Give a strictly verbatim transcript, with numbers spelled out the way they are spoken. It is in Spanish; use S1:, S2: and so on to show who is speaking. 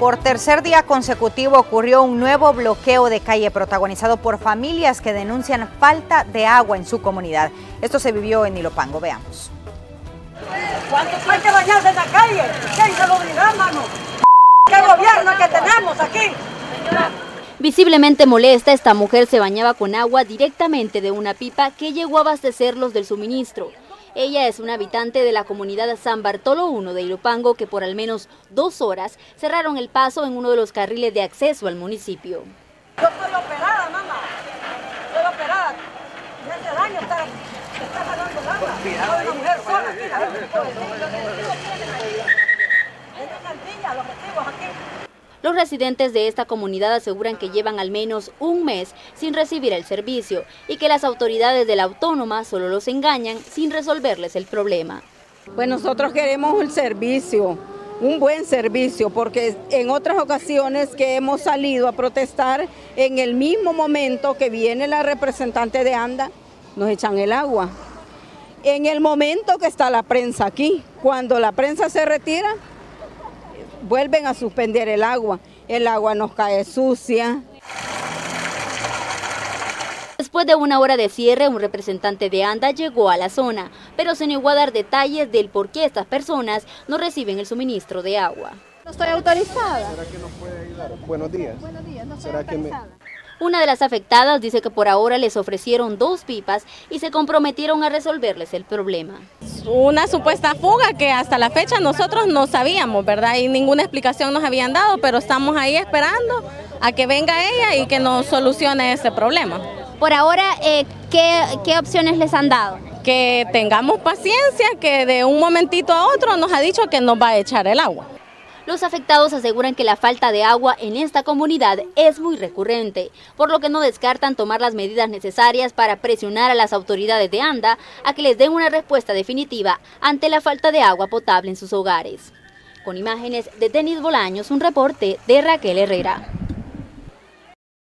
S1: Por tercer día consecutivo ocurrió un nuevo bloqueo de calle protagonizado por familias que denuncian falta de agua en su comunidad. Esto se vivió en Ilopango, veamos.
S2: ¿Cuántos hay que bañarse en la calle? ¿Quién se lo obliga, mano? ¿Qué gobierno que tenemos aquí?
S3: Visiblemente molesta, esta mujer se bañaba con agua directamente de una pipa que llegó a abastecerlos del suministro. Ella es una habitante de la comunidad San Bartolo uno de Ilopango que por al menos dos horas cerraron el paso en uno de los carriles de acceso al municipio.
S2: Yo estoy operada, mamá. Estoy operada. Me hace daño estar, estar jalando el agua. Soy una mujer sola aquí. Es de Cantilla, los recibos aquí.
S3: Los residentes de esta comunidad aseguran que llevan al menos un mes sin recibir el servicio y que las autoridades de la autónoma solo los engañan sin resolverles el problema.
S4: Pues nosotros queremos el servicio, un buen servicio, porque en otras ocasiones que hemos salido a protestar, en el mismo momento que viene la representante de ANDA, nos echan el agua. En el momento que está la prensa aquí, cuando la prensa se retira, vuelven a suspender el agua, el agua nos cae sucia.
S3: Después de una hora de cierre, un representante de ANDA llegó a la zona, pero se negó a dar detalles del por qué estas personas no reciben el suministro de agua.
S5: No estoy autorizada.
S6: ¿Será que nos puede ayudar? Buenos días.
S5: Buenos días, no estoy
S6: ¿Será que me...
S3: Una de las afectadas dice que por ahora les ofrecieron dos pipas y se comprometieron a resolverles el problema.
S7: Una supuesta fuga que hasta la fecha nosotros no sabíamos, ¿verdad? Y ninguna explicación nos habían dado, pero estamos ahí esperando a que venga ella y que nos solucione ese problema.
S5: Por ahora, eh, ¿qué, ¿qué opciones les han dado?
S7: Que tengamos paciencia, que de un momentito a otro nos ha dicho que nos va a echar el agua.
S3: Los afectados aseguran que la falta de agua en esta comunidad es muy recurrente, por lo que no descartan tomar las medidas necesarias para presionar a las autoridades de ANDA a que les den una respuesta definitiva ante la falta de agua potable en sus hogares. Con imágenes de Denis Bolaños, un reporte de Raquel Herrera.